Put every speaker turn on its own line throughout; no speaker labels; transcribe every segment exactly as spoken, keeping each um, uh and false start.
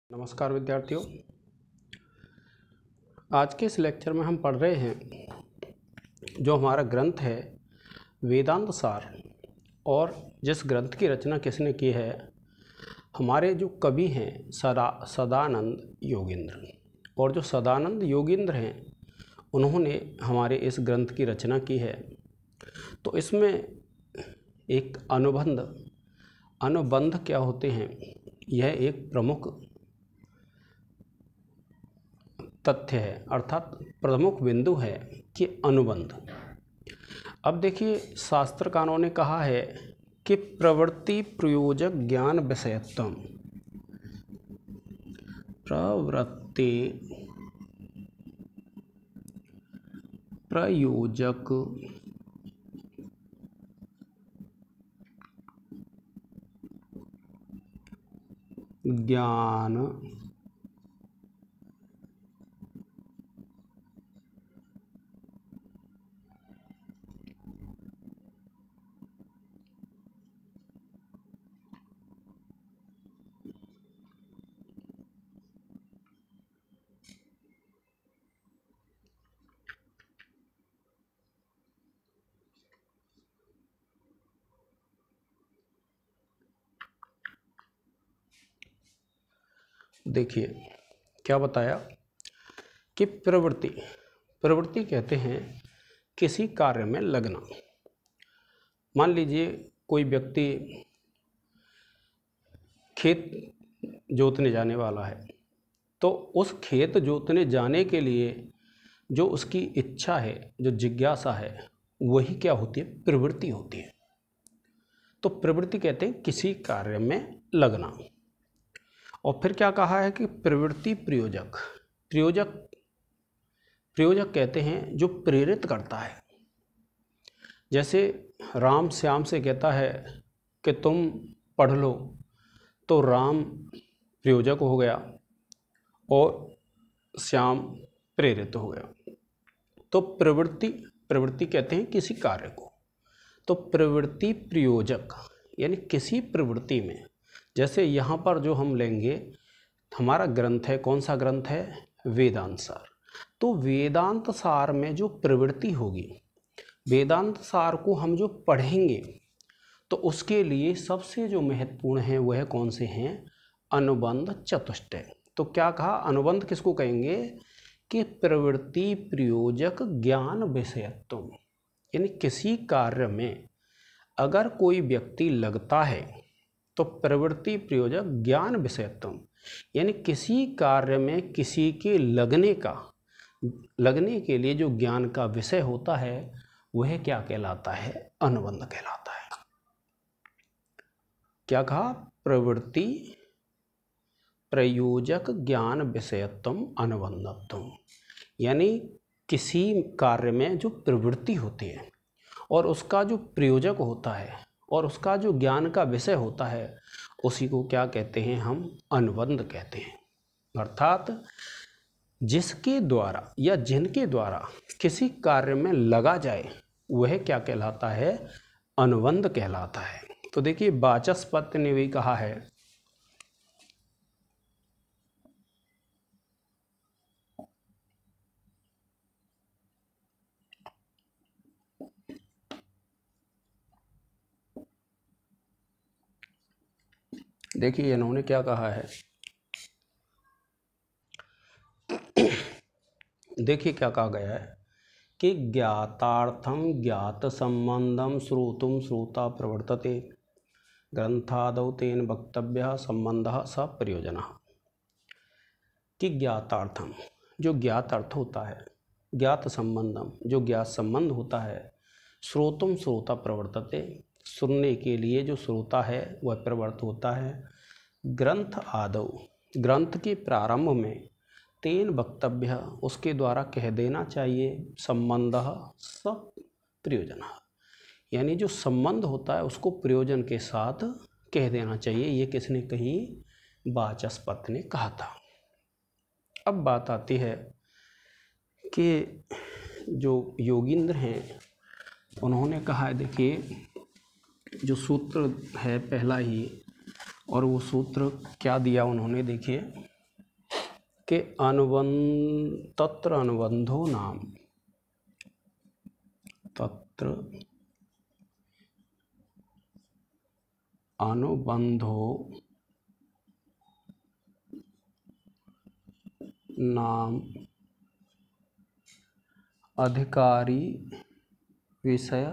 नमस्कार विद्यार्थियों, आज के इस लेक्चर में हम पढ़ रहे हैं जो हमारा ग्रंथ है वेदांत सार। और जिस ग्रंथ की रचना किसने की है, हमारे जो कवि हैं सदा सदानंद योगींद्र। और जो सदानंद योगींद्र हैं उन्होंने हमारे इस ग्रंथ की रचना की है। तो इसमें एक अनुबंध अनुबंध क्या होते हैं, यह एक प्रमुख तथ्य है, अर्थात प्रमुख बिंदु है कि अनुबंध। अब देखिए, शास्त्रकारों ने कहा है कि प्रवृत्ति प्रयोजक ज्ञान विषयत्वम, प्रवृत्ति प्रयोजक ज्ञान देखिए क्या बताया कि प्रवृत्ति प्रवृत्ति कहते हैं किसी कार्य में लगना। मान लीजिए कोई व्यक्ति खेत जोतने जाने वाला है, तो उस खेत जोतने जाने के लिए जो उसकी इच्छा है, जो जिज्ञासा है, वही क्या होती है, प्रवृत्ति होती है। तो प्रवृत्ति कहते हैं किसी कार्य में लगना। और फिर क्या कहा है कि प्रवृत्ति प्रयोजक प्रयोजक प्रयोजक कहते हैं जो प्रेरित करता है। जैसे राम श्याम से कहता है कि तुम पढ़ लो, तो राम प्रयोजक हो गया और श्याम प्रेरित हो गया। तो प्रवृत्ति प्रवृत्ति कहते हैं किसी कार्य को। तो प्रवृत्ति प्रयोजक यानी किसी प्रवृत्ति में, जैसे यहाँ पर जो हम लेंगे, हमारा ग्रंथ है, कौन सा ग्रंथ है, वेदांत सार। तो वेदांत सार में जो प्रवृत्ति होगी, वेदांत सार को हम जो पढ़ेंगे, तो उसके लिए सबसे जो महत्वपूर्ण है वह कौन से हैं, अनुबंध चतुष्टय। तो क्या कहा, अनुबंध किसको कहेंगे कि प्रवृत्ति प्रयोजक ज्ञान विषयत्व, यानी किसी कार्य में अगर कोई व्यक्ति लगता है तो प्रवृत्ति प्रयोजक ज्ञान विषयत्व, यानी किसी कार्य में किसी के लगने का लगने के लिए जो ज्ञान का विषय होता है वह क्या कहलाता है, अनुबंध कहलाता है। क्या कहा, प्रवृत्ति प्रयोजक ज्ञान विषयत्व अनुबंधत्व, यानी किसी कार्य में जो प्रवृत्ति होती है और उसका जो प्रयोजक होता है और उसका जो ज्ञान का विषय होता है, उसी को क्या कहते हैं, हम अनुबंध कहते हैं। अर्थात जिसके द्वारा या जिनके द्वारा किसी कार्य में लगा जाए वह क्या कहलाता है, अनुबंध कहलाता है। तो देखिए, वाचस्पति ने भी कहा है देखिए इन्होंने क्या कहा है, देखिए क्या कहा गया है कि ज्ञातार्थम ज्ञात संबंधम श्रोतुम श्रोता प्रवर्तते ग्रंथादौ तेन वक्तव्य संबंध स प्रयोजन। कि ज्ञातार्थम, जो ज्ञात अर्थ होता है, ज्ञात संबंधम, जो ज्ञात संबंध होता है, श्रोतुम श्रोता प्रवर्तते, सुनने के लिए जो श्रोता है वह प्रवृत्त होता है, ग्रंथ आदौ, ग्रंथ के प्रारंभ में, तेन वक्तव्य, उसके द्वारा कह देना चाहिए, संबंध सब प्रयोजन, यानी जो संबंध होता है उसको प्रयोजन के साथ कह देना चाहिए। ये किसने कही, वाचस्पति ने कहा था। अब बात आती है कि जो योगींद्र हैं उन्होंने कहा है, देखिए जो सूत्र है पहला ही, और वो सूत्र क्या दिया उन्होंने, देखिए के अनुबंध तत्र अनुबंधो नाम, तत्र अनुबंधो नाम अधिकारी विषय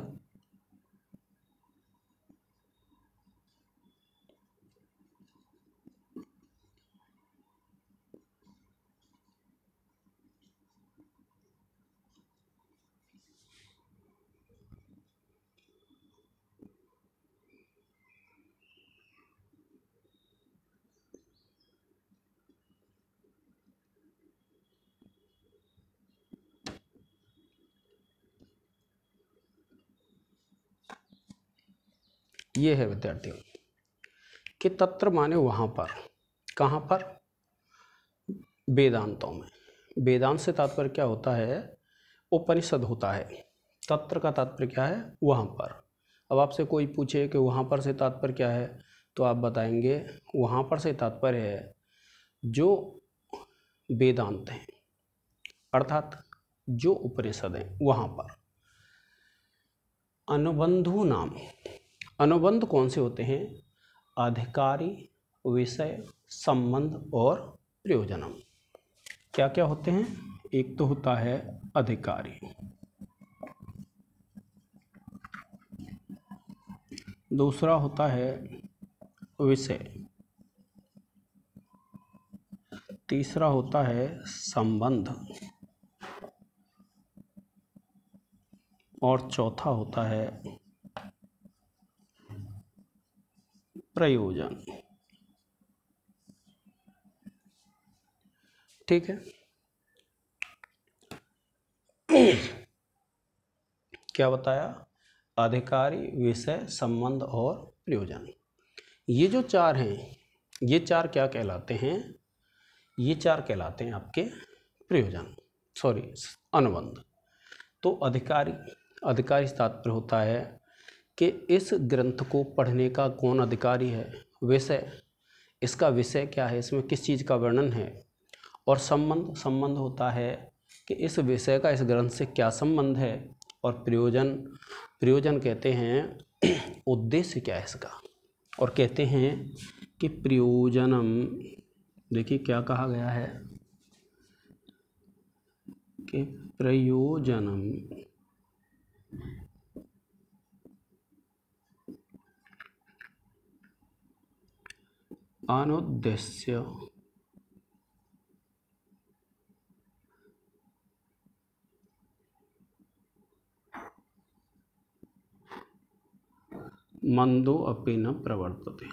ये है विद्यार्थियों कि तत्र माने वहाँ पर, कहाँ पर, वेदांतों में। वेदांत से तात्पर्य क्या होता है, उपनिषद होता है। तत्र का तात्पर्य क्या है, वहाँ पर। अब आपसे कोई पूछे कि वहाँ पर से तात्पर्य क्या है, तो आप बताएंगे वहाँ पर से तात्पर्य है जो वेदांत हैं, अर्थात जो उपनिषद हैं वहाँ पर। अनुबंधो नाम, अनुबंध कौन से होते हैं, अधिकारी, विषय, संबंध और प्रयोजनम। क्या क्या होते हैं, एक तो होता है अधिकारी, दूसरा होता है विषय, तीसरा होता है संबंध और चौथा होता है प्रयोजन। ठीक है, क्या बताया, अधिकारी, विषय, संबंध और प्रयोजन। ये जो चार हैं, ये चार क्या कहलाते हैं, ये चार कहलाते हैं आपके प्रयोजन, सॉरी अनुबंध। तो अधिकारी, अधिकारी से तात्पर्य होता है कि इस ग्रंथ को पढ़ने का कौन अधिकारी है। विषय, इसका विषय क्या है, इसमें किस चीज़ का वर्णन है। और संबंध, संबंध होता है कि इस विषय का इस ग्रंथ से क्या संबंध है। और प्रयोजन, प्रयोजन कहते हैं उद्देश्य क्या है इसका। और कहते हैं कि प्रयोजनम, देखिए क्या कहा गया है कि प्रयोजनम अनुद्देश्य मंदो अपि न प्रवर्तते।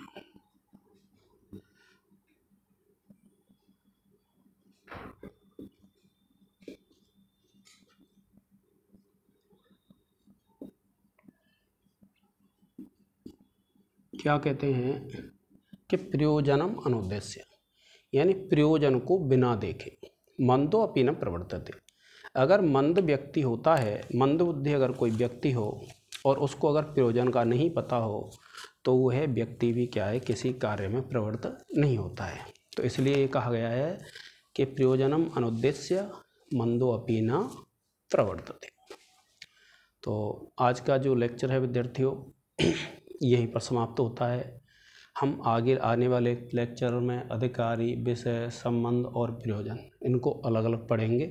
क्या कहते हैं कि प्रयोजनम अनुद्देश्य, यानी प्रयोजन को बिना देखे, मंदो अपि न प्रवर्तते। अगर मंद व्यक्ति होता है, मंद बुद्धि अगर कोई व्यक्ति हो और उसको अगर प्रयोजन का नहीं पता हो, तो वह व्यक्ति भी क्या है, किसी कार्य में प्रवृत्त नहीं होता है। तो इसलिए ये कहा गया है कि प्रयोजनम अनुद्देश्य मंदो अपि न प्रवर्तते। तो आज का जो लेक्चर है विद्यार्थियों यहीं पर समाप्त होता है। हम आगे आने वाले लेक्चर में अधिकारी, विषय, संबंध और प्रयोजन, इनको अलग अलग पढ़ेंगे।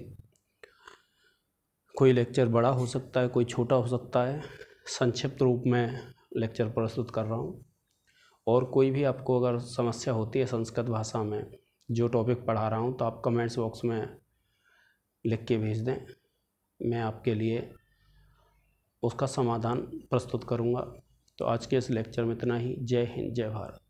कोई लेक्चर बड़ा हो सकता है, कोई छोटा हो सकता है। संक्षिप्त रूप में लेक्चर प्रस्तुत कर रहा हूँ। और कोई भी आपको अगर समस्या होती है संस्कृत भाषा में जो टॉपिक पढ़ा रहा हूँ, तो आप कमेंट्स बॉक्स में लिख के भेज दें, मैं आपके लिए उसका समाधान प्रस्तुत करूँगा। तो आज के इस लेक्चर में इतना ही। जय हिंद, जय भारत।